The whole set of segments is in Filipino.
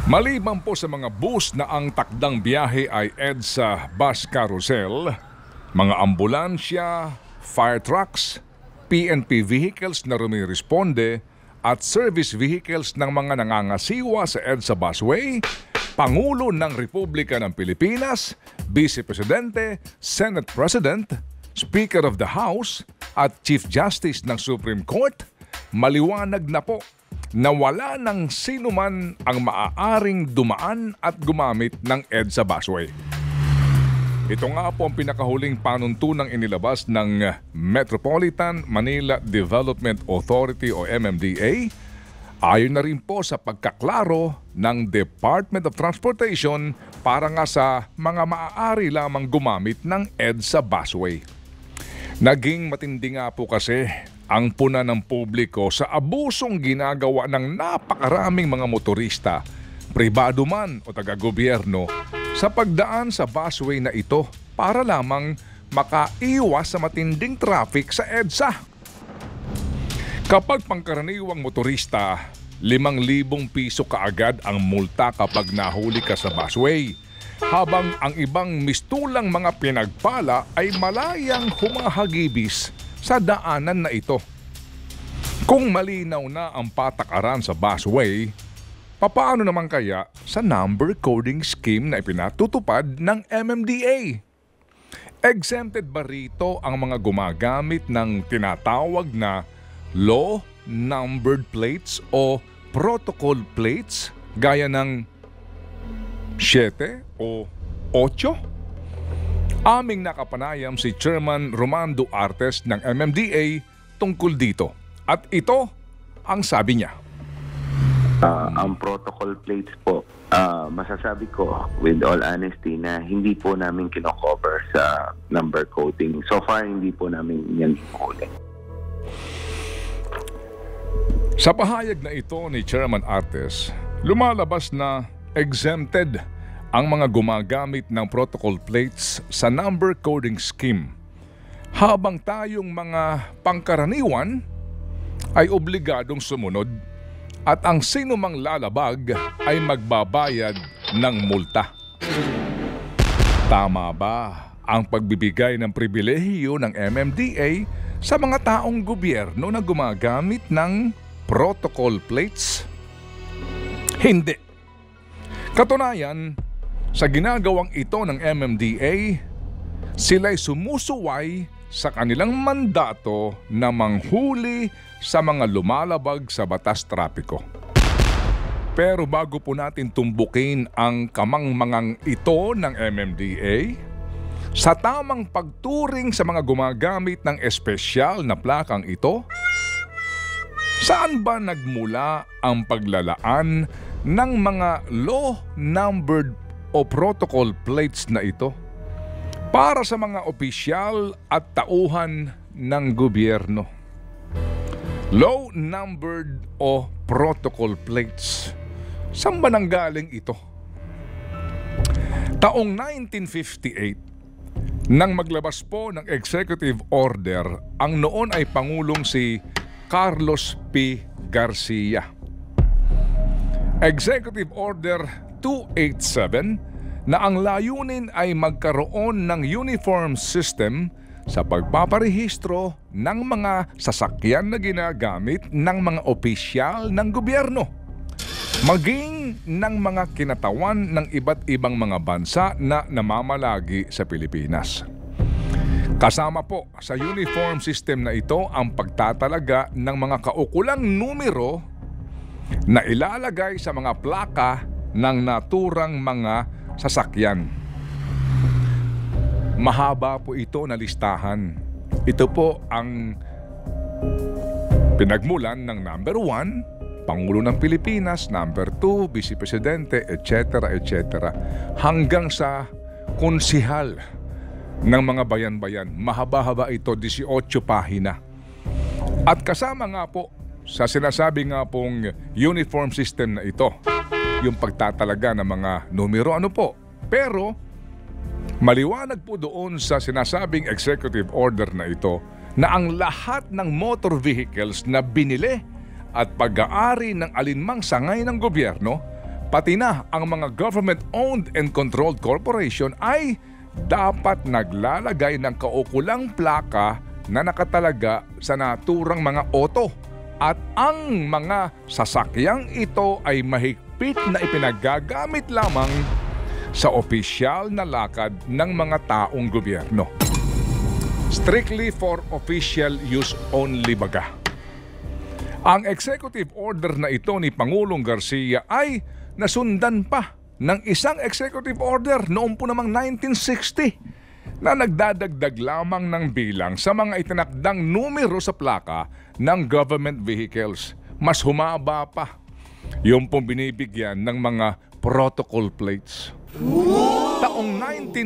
Maliban po sa mga bus na ang takdang biyahe ay EDSA Bus Carousel, mga ambulansya, fire trucks, PNP vehicles na rumiresponde at service vehicles ng mga nangangasiwa sa EDSA Busway, Pangulo ng Republika ng Pilipinas, Vice Presidente, Senate President, Speaker of the House at Chief Justice ng Supreme Court, maliwanag na po na wala ng sinuman ang maaaring dumaan at gumamit ng EDSA Busway. Ito nga po ang pinakahuling panuntunang inilabas ng Metropolitan Manila Development Authority o MMDA. Ayon na rin po sa pagkaklaro ng Department of Transportation para nga sa mga maaari lamang gumamit ng EDSA Busway. Naging matindi nga po kasi ang puna ng publiko sa abusong ginagawa ng napakaraming mga motorista, pribado man o taga-gobyerno, sa pagdaan sa busway na ito para lamang makaiwas sa matinding traffic sa EDSA. Kapag pangkaraniwang motorista, 5,000 piso kaagad ang multa kapag nahuli ka sa busway, habang ang ibang mistulang mga pinagpala ay malayang humahagibis sa daanan na ito. Kung malinaw na ang patakaran sa busway, papaano naman kaya sa number coding scheme na ipinatutupad ng MMDA? Exempted ba rito ang mga gumagamit ng tinatawag na law numbered plates o protocol plates gaya ng 7 o 8? Aming nakapanayam si Chairman Romando Artes ng MMDA tungkol dito. At ito ang sabi niya. Ang protocol plates po, masasabi ko with all honesty na hindi po namin kino-cover sa number coding. So far, hindi po namin yan huli. Sa pahayag na ito ni Chairman Artes, lumalabas na exempted ang mga gumagamit ng protocol plates sa number coding scheme, habang tayong mga pangkaraniwan ay obligadong sumunod at ang sinumang lalabag ay magbabayad ng multa. Tama ba ang pagbibigay ng pribilehiyo ng MMDA sa mga taong gobyerno na gumagamit ng protocol plates? Hindi. Katunayan, sa ginagawang ito ng MMDA, sila'y sumusuway sa kanilang mandato na manghuli sa mga lumalabag sa batas trapiko. Pero bago po natin tumbukin ang kamangmangang ito ng MMDA, sa tamang pagturing sa mga gumagamit ng espesyal na plakang ito, saan ba nagmula ang paglalaan ng mga law-numbered o protocol plates na ito para sa mga opisyal at tauhan ng gobyerno? Low-numbered o protocol plates, saan ba nanggaling ito? Taong 1958, nang maglabas po ng executive order, ang noon ay Pangulong si Carlos P. Garcia. Executive Order 287 na ang layunin ay magkaroon ng uniform system sa pagpaparehistro ng mga sasakyan na ginagamit ng mga opisyal ng gobyerno, maging ng mga kinatawan ng iba't ibang mga bansa na namamalagi sa Pilipinas. Kasama po sa uniform system na ito ang pagtatalaga ng mga kaukulang numero na ilalagay sa mga plaka ng naturang mga sasakyan. Mahaba po ito na listahan. Ito po ang pinagmulan ng number 1, Pangulo ng Pilipinas, number 2, Vice Presidente, etc., etc., hanggang sa konsihal ng mga bayan-bayan. Mahaba-haba ito, 18 pahina. At kasama nga po sa sinasabi nga pong uniform system na ito, yung pagtatalaga ng mga numero, ano po. Pero maliwanag po doon sa sinasabing executive order na ito na ang lahat ng motor vehicles na binili at pag-aari ng alinmang sangay ng gobyerno pati na ang mga government-owned and controlled corporation ay dapat naglalagay ng kaukulang plaka na nakatalaga sa naturang mga oto at ang mga sasakyang ito ay mahigpit na ipinagagamit lamang sa opisyal na lakad ng mga taong gobyerno. Strictly for official use only baga. Ang executive order na ito ni Pangulong Garcia ay nasundan pa ng isang executive order noong po namang 1960 na nagdadagdag lamang ng bilang sa mga itinakdang numero sa plaka ng government vehicles. Mas humaba pa yung pong binibigyan ng mga protocol plates. Taong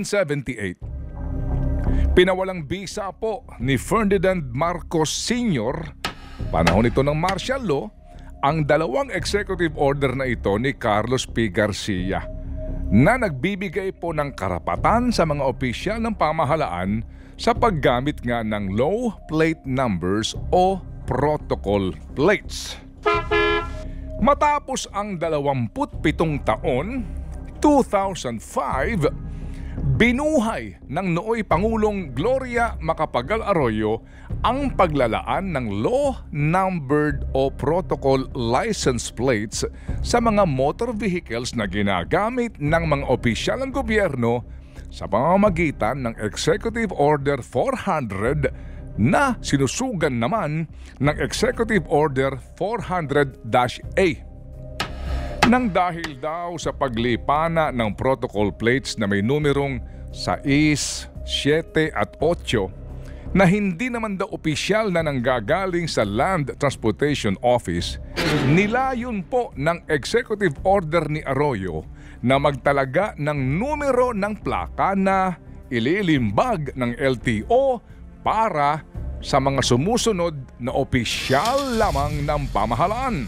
1978, pinawalang bisa po ni Ferdinand Marcos Sr., panahon ito ng martial law, ang dalawang executive order na ito ni Carlos P. Garcia na nagbibigay po ng karapatan sa mga opisyal ng pamahalaan sa paggamit nga ng low plate numbers o protocol plates. Matapos ang 27 taon, 2005, binuhay ng nooy Pangulong Gloria Macapagal Arroyo ang paglalaan ng law-numbered o protocol license plates sa mga motor vehicles na ginagamit ng mga opisyal ng gobyerno sa pamamagitan ng Executive Order 400 na sinusugan naman ng Executive Order 400-A. Nang dahil daw sa paglipana ng protocol plates na may numerong 6, 7 at 8 na hindi naman daw opisyal na nanggagaling sa Land Transportation Office, nilayon po ng Executive Order ni Arroyo na magtalaga ng numero ng plaka na ililimbag ng LTO para sa mga sumusunod na opisyal lamang ng pamahalaan.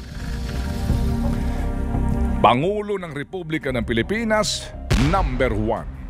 Pangulo ng Republika ng Pilipinas, number 1.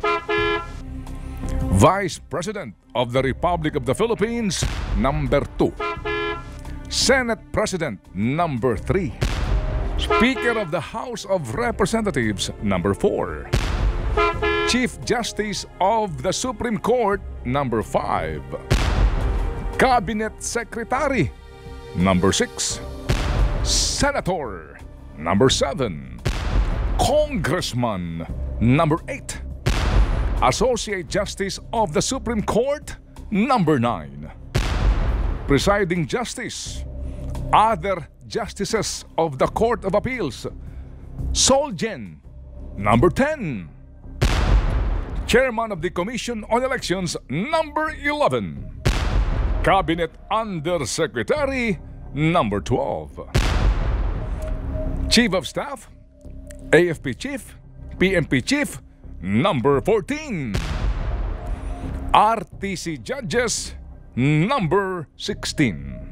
Vice President of the Republic of the Philippines, number 2. Senate President, number 3. Speaker of the House of Representatives, number 4. Chief Justice of the Supreme Court, number 5. Cabinet Secretary, number 6. Senator, number 7. Congressman, number 8. Associate Justice of the Supreme Court, number 9. Presiding Justice, other Justices of the Court of Appeals, Solgen, number 10. Chairman of the Commission on Elections, number 11. Cabinet Undersecretary, number 12. Chief of Staff, AFP Chief, PNP Chief, number 14. RTC Judges, number 16.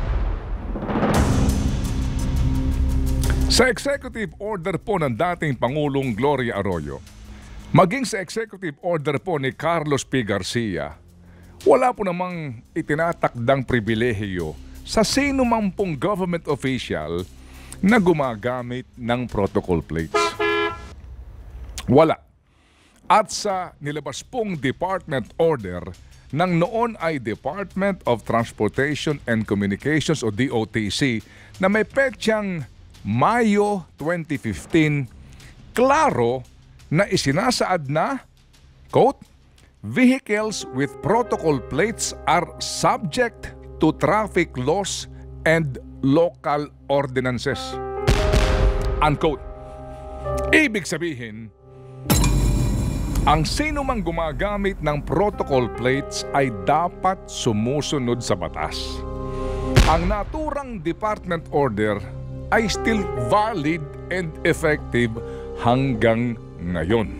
Sa executive order po ng dating Pangulong Gloria Arroyo, maging sa executive order po ni Carlos P. Garcia, wala po namang itinatakdang pribilehiyo sa sino man pong government official na gumagamit ng protocol plates. Wala. At sa nilabas pong department order ng noon ay Department of Transportation and Communications o DOTC na may petsang Mayo 2015, klaro na isinasaad na, quote, vehicles with protocol plates are subject to traffic laws and local ordinances. Unquote. Ibig sabihin, ang sino mang gumagamit ng protocol plates ay dapat sumusunod sa batas. Ang naturang department order ay still valid and effective hanggang ngayon.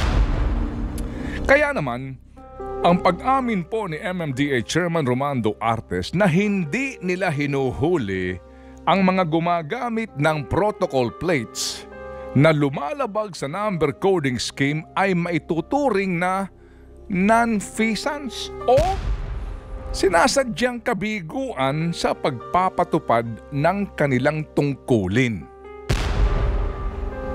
Kaya naman, ang pag-amin po ni MMDA Chairman Romando Artes na hindi nila hinuhuli ang mga gumagamit ng protocol plates na lumalabag sa number coding scheme ay maituturing na non-feasance o sinasadyang kabiguan sa pagpapatupad ng kanilang tungkulin.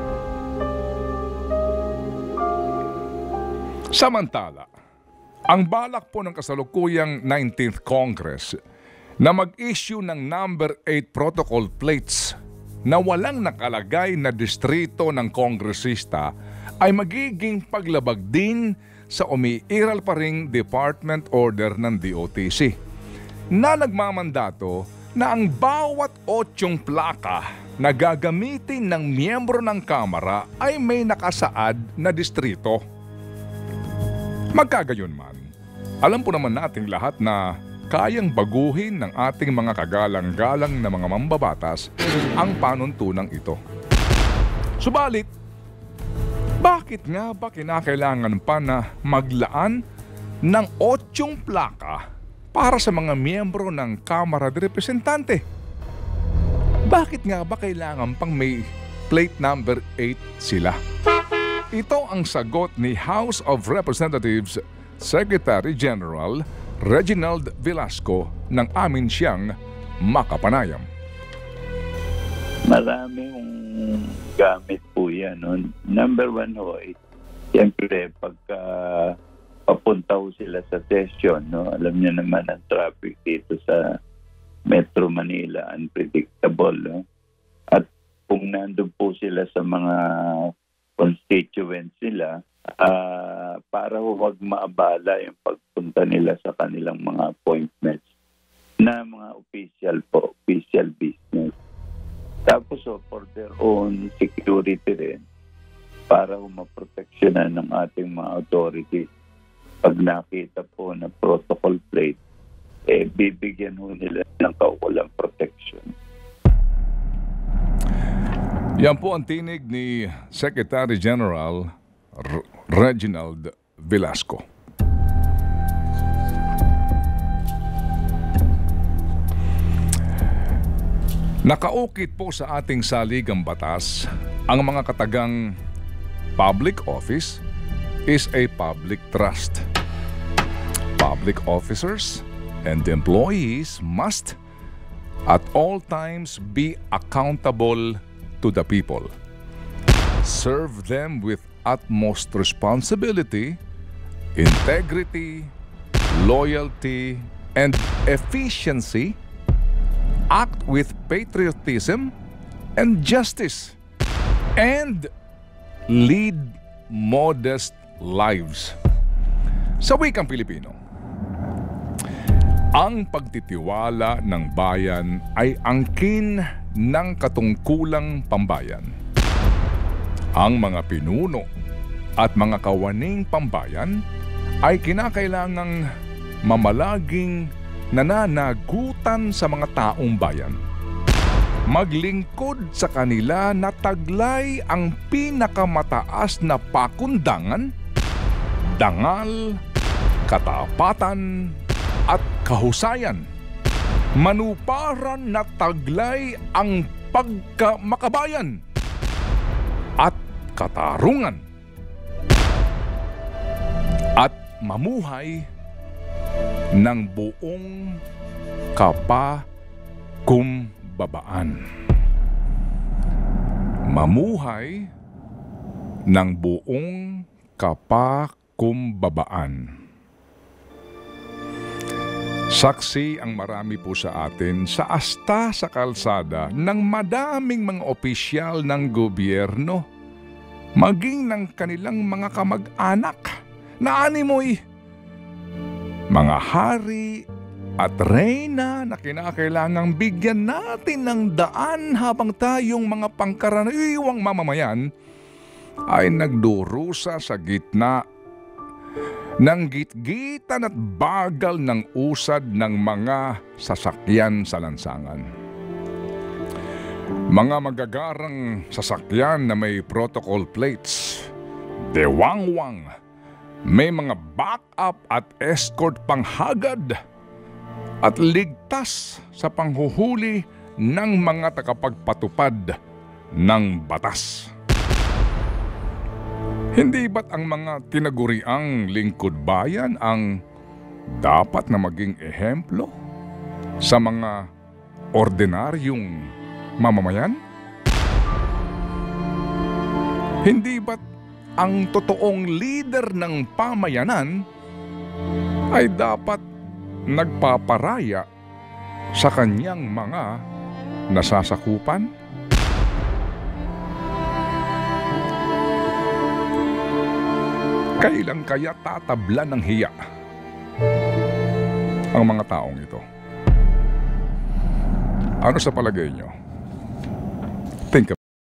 Samantala, ang balak po ng kasalukuyang 19th Congress na mag-issue ng number 8 protocol plates na walang nakalagay na distrito ng kongresista ay magiging paglabag din sa umiiral pa ring Department Order ng DOTC na nagmamandato na ang bawat 8 plaka na gagamitin ng miyembro ng Kamara ay may nakasaad na distrito. Magkagayon man, alam po naman nating lahat na kayang baguhin ng ating mga kagalang-galang na mga mambabatas ang panuntunang ito. Subalit, bakit nga ba kinakailangan pa na maglaan ng 8 plaka para sa mga miyembro ng Kamara de Representante? Bakit nga ba kailangan pang may plate number 8 sila? Ito ang sagot ni House of Representatives Secretary General Reginald Velasco ng amin siyang makapanayam. Maraming gamit po yan. No? Number 1 ho, siyempre pagka papunta ho sila sa session, no? Alam niyo naman ang traffic dito sa Metro Manila, unpredictable. No? At kung nandun po sila sa mga constituents nila, para huwag maabala yung pagpunta nila sa kanilang mga appointments na mga official business. Tapos for their own security rin, para maproteksyonan ng ating mga authorities. Pag nakita po na protocol plate, bibigyan ho nila ng kaukulang protection. Yan po ang tinig ni Secretary General Reginald Velasco. Nakaukit po sa ating saligang batas ang mga katagang public office is a public trust. Public officers and employees must at all times be accountable to the people. Serve them with utmost responsibility, integrity, loyalty, and efficiency. Act with patriotism and justice, and lead modest lives. Sa wikang Pilipino, ang pagtitiwala ng bayan ay angkin ng katungkulang pambayan. Ang mga pinuno at mga kawaning pambayan ay kinakailangang mamalaging nananagutan sa mga taong bayan. Maglingkod sa kanila na taglay ang pinakamataas na pakundangan, dangal, katapatan, at kahusayan. Manuparan na taglay ang pagkamakabayan at katarungan. At mamuhay ng buong kapakumbabaan. Mamuhay ng buong kapakumbabaan. Saksi ang marami po sa atin sa asta sa kalsada ng madaming mga opisyal ng gobyerno, maging ng kanilang mga kamag-anak na animoy mga hari at reyna na kinakailangang bigyan natin ng daan habang tayong mga pangkaraniwang mamamayan ay nagdurusa sa gitna ng gitgitan at bagal ng usad ng mga sasakyan sa lansangan. Mga magagarang sasakyan na may protocol plates, dewangwang, may mga backup at escort panghagad at ligtas sa panghuhuli ng mga tagapagpatupad ng batas. Hindi ba't ang mga tinaguriang lingkod bayan ang dapat na maging ehemplo sa mga ordinaryong mamamayan? Hindi ba't ang totoong leader ng pamayanan ay dapat nagpaparaya sa kanyang mga nasasakupan? Kailan kaya tatabla ng hiya ang mga taong ito? Ano sa palagay nyo? Think about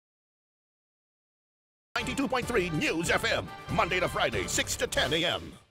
.3 News FM, Monday to Friday, 6 to 10 a.m.